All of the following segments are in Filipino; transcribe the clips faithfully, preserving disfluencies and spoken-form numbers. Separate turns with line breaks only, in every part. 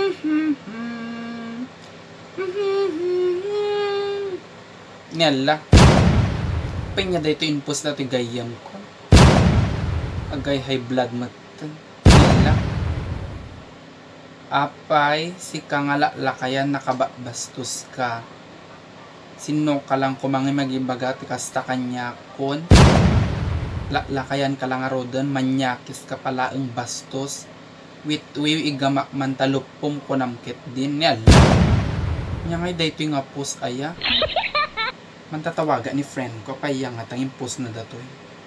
Nyala. Penya dito impos na ito gayam ko. Agay high blood matan. Nyala. Apay, si kangalalakayan nakabastos ka. Sino ka lang kumangi magibaga ti kasta kanya kon. Lakayan ka lang arodan, manyakis ka pala ang bastos. Wit wiw igamak mantalupom ko namkit din. Nyala. Nya ngay dito yung apos aya. Mantatawaga ni friend ko kaya nga tang impos na datoy.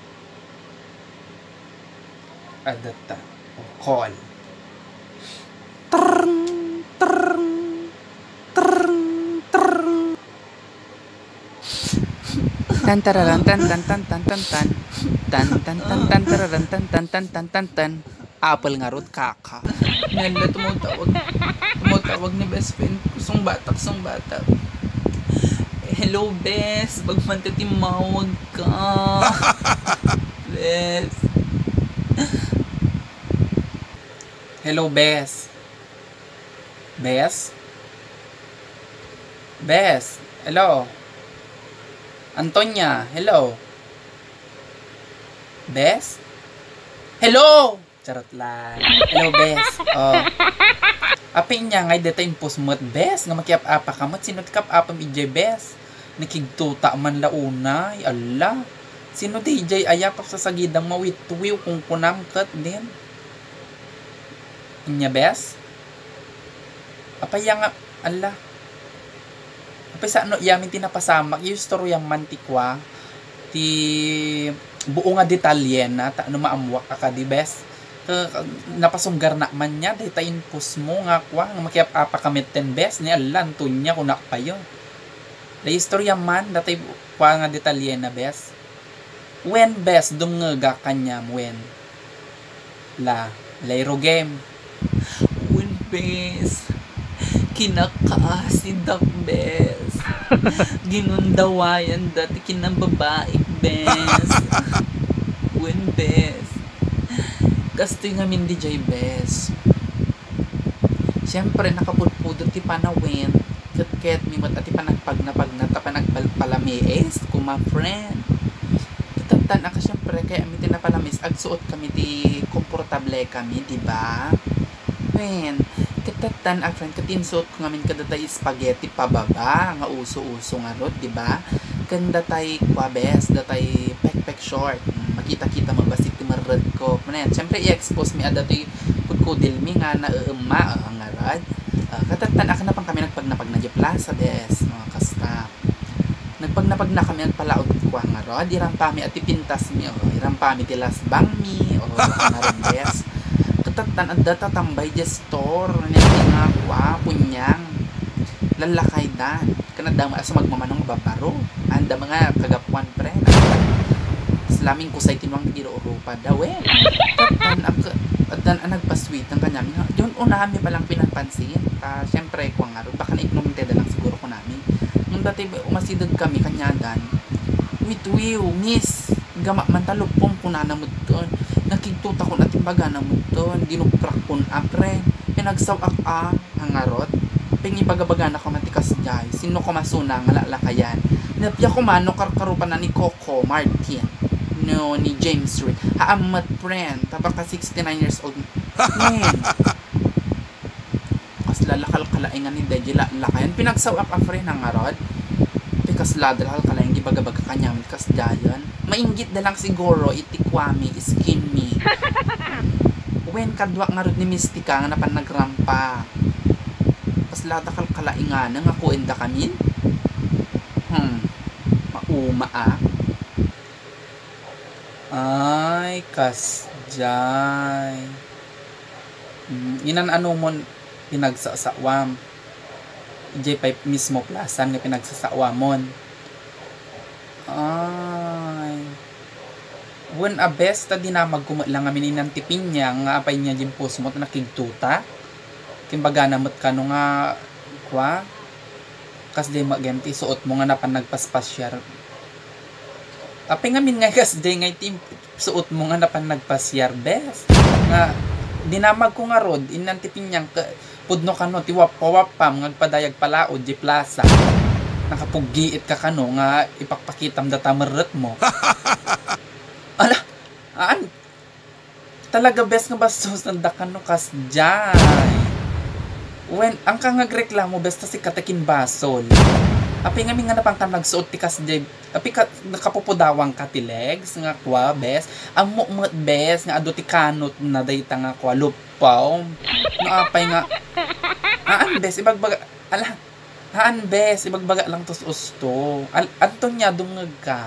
Adata. O call. Trrrng, trrrng, trrrng, trrrng. Tan tararan tan tan tan tan tan tan tan tan tan tan tararan tan tan tan tan tan tan. Apple nga rod kaka. Nala tumutawag. Tumutawag ni best friend. Kusong bata, kusong bata. Hello, Bes. Bagmantatimawag ka. Bes. Hello, Bes. Bes? Bes. Hello. Antonia. Hello. Bes? Hello! Charot lang. Hello, Bes. Oh. Apin niya ngay dito impos mo't Bes. Nga makiap-apa ka mo't sinot kap-apam ijay, Bes. Nakigtuta man launay. Ala. Sino di ijay ayapap sa sagidang mawitwiw kung kunam kat din. Inya, Bes? Apay nga, ala. Apay sa ano, yamin tinapasamak. Yung story yung mantikwa. Ti buo nga detalye na. Ta ano maamwak ka di, Bes? Napasunggar na man niya. Dahil tayo impos mo nga kwa. Nga makiap-apa kamit ten, Bes. Ni ala, tunya kunak pa yun. La istorya man, datay kwa nga detalye na, Bes. When, Bes, dumngaga kanya, when? La, layro game. When, Bes, kinakaasidak, Bes. Ginundawayan dati kinang babae, Bes. When, Bes. Kastoy nga min di jay, Bes. Siyempre, nakapudpudot ti panawin. Ket mi mat ati panagpagnapag na ta panagpalpalamis ko ma friend. Kitatan aka syempre kay ami tinapalamis agsuot kami ti komportable kami, di ba? Wen, kitatan ak friend katinsuot ko ngamin kada tay spaghetti pababa nga uso-uso nga rod, di ba? Kanda tay kwabes, datay pekpek short. Makita-kita mabasik ti marad ko. Manen, syempre i-expose mi ada ti kudkudil mi nga na eema ang ngarad. Uh, katatan aka na pang kami nagpagnapag na di plaza, Bes, mga kasta. Nagpagnapag na kami nagpalaod ko ang rod, irampami at ipintas mi, o irampami ti lasbang mi, o naroon, Bes. Katatan at data tambay di store, niya nga kwa, punyang, lalakay dan, kanadama sa magmamanong babaro, anda mga kagapuan pre, slaming kusay tinuang iro-europa daw, eh. Katatan aka, at dan ang nagpasweet ng kanyami, yun unami palang pinanpansin. Uh, Siyempre, kung nga rin, baka na-ignominte lang siguro ko namin. Nung dati umasidad kami, kanyadan, witwiw, miss, gamak mantalupong kunana mo doon. Nakigtuta ko natin baga na mo doon. Dinuprak kun apre. Pinagsawak a, hangarot. Pingibaga-baga na ko matikas jay. Sino ko masuna, nga lalakayan. Napya ko mano, karkarupan na ni Coco Martin. No, ni James Reed. Haamat friend. Tabaka sixty-nine years old. Man. Kas lalakal kalaingan ni Deji lakayan. Pinagsawak a friend ng arod. Pikas ladalakal kalaing gibaga-baga kanyamit kas dayan. Mainggit na lang siguro itikwami, skin me. When kadwak nga rod ni Mystica nga napan nagrampa. Kas ladakal kalaingan nga kuenda kamin. Hmm. Mauma ah. Ay, kasjay. Mm, inan ano mo pinagsasawam. Ijay pa mismo plasan nga pinagsasawamon. Ay. When a best ta dinamag kumalang amin inantipin niya nga apay niya jimpos mo nakigtuta. Kimbaga namot kano nga kwa kas di magenti suot mo nga napan nagpaspasyar. Apay nga min nga kas di nga team suot mo nga napan nagpasyar best nga dinamag ko nga rod, inantipin niyang pudno kano, tiwap-wapam, ngagpadayag palaod, di plaza. Nakapuggiit ka kano, nga ipakpakitam data marot mo. Ala, aan, talaga best nga bastos, nanda kano kas dyan. When, ang kangagreklamo, besta si katakin basol. Api nga mi nga napang ka nagsuot ti kas jay, api ka nakapupudawang ka ti legs nga kwa bes, amo mo bes nga ado ti kanot na dayta nga kwa lupaw. Nga apay nga aan bes ibagbaga ala haan bes ibagbaga lang tos usto. Al adto nya dungag ka.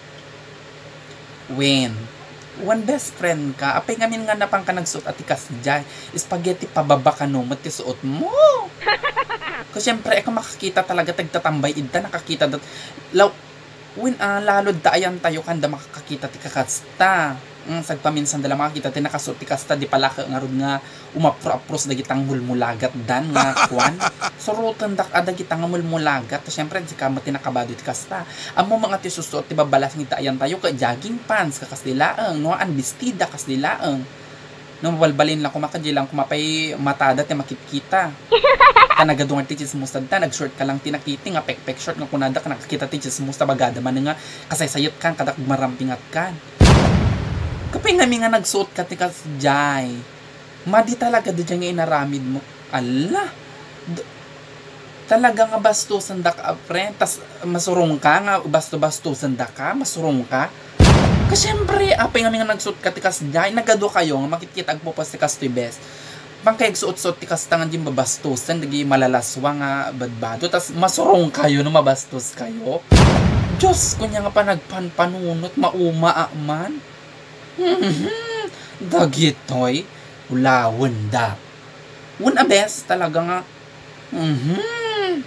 When one best friend ka, apay nga min nga napang ka nagsuot ati kas jay, spaghetti pababa ka no mat ti suot mo. Kasi syempre, eka makakita talaga tagtatambay idda nakakita dat law win ah, lalo da ayan tayo kanda makakakita ti kakasta. Mm, sagpaminsan dala makakita ti nakasuot ti kasta di pala ka nga rod nga umapro-apros dagitang mulmulagat dan nga kwan. Surutan dak ada gitang mulmulagat. Syempre di ka mati nakabado ti kasta. Amo mga ti susuot ti babalas ng ayan tayo ka jogging pants ka kasdilaang no an bestida kasdilaang. No mabalbalin lang kumakadji lang kumapay matada ti makikita. Kanagadungan ti chismusta da, nag-short ka lang tinakiti nga pekpek short nga kunada ka nakakita ti chismusta bagada man nga kasaysayot kan kadak marampingat kan. Kapay nami nga nagsuot ka ti kasjay. Madi talaga di nga inaramid mo. Ala. Talaga nga bastusan da ka, friend. Tas masurong ka nga basto-bastusan da ka, masurong ka. Kasi syempre, apay nga nga nagsuot ka ti kasjay, nagado kayo nga makikita agpupas ti kastoy best. Pangkayag suot-suot ti kastangan din babastusan, nagi malalaswa nga badbado, tas masurong kayo no mabastos kayo. Diyos, kunya nga pa nagpanpanunot, mauma man. Hmm, dagitoy, ulawan da. Una bes, talaga nga. Hmm.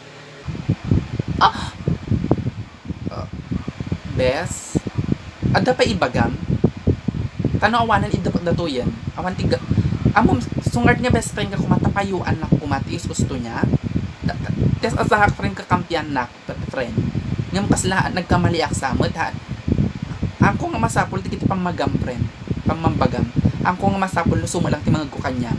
Ah! Uh, bes, ada pa ibagam? Tanawanan idapot na to yan. Awan tiga. Amom, sungard niya best friend ka kumatapayuan na kumatis gusto niya. Tes asahak friend ka kampiyan na friend. Ngam kaslaan nagkamaliak sa amot ha. Ako nga masapol ti kiti pamagam friend. Pamambagam. Ako nga masapol lusumo lang ti mga kukanya.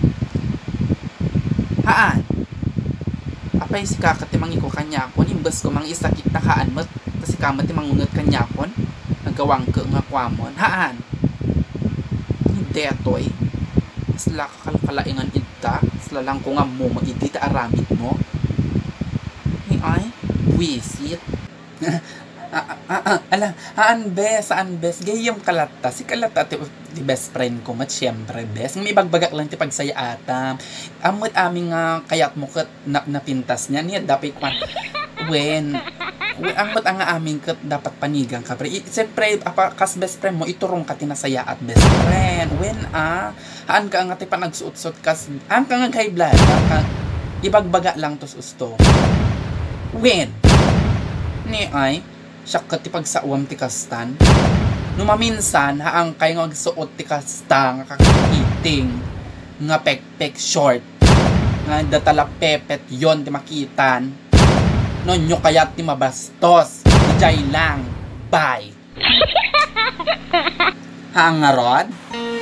Haan. Apay si kakat ti mangi kukanya kon imbes ko mang isakit na kaan mo. Tas si kamat ti mangunot kanya kon. Nagawang ka nga kwamon. Haan. Hindi atoy. Sila kakalkalaingan ita. Sila lang ko nga mo maidita aramid mo. Hey ay. Wisit. Ah, ah, ah, ala, haan bes, saan bes, gayong kalata, si kalata, ti, ti best friend ko, mat syempre bes, may bagbagak lang ti pagsaya ata, amot aming nga, uh, kayat mo kat na, napintas niya, niya dapat kwan, when, when amot ang aming kat dapat panigang ka, pre, siyempre, apa, kas best friend mo, iturong ka tinasaya at best friend, when ah, haan ka nga ti pa nagsuot-suot kas, haan ka nga kay blood, ka, ibagbaga lang tos usto, when, ni ay, siya ka ti pagsawam ti kastan. Numaminsan, haang kayo nga suot ti kasta nga kakakiting nga pekpek short nga datala pepet yon ti makitan. Nonyo kayat ti mabastos. Dijay lang. Bye. Haang nga rod?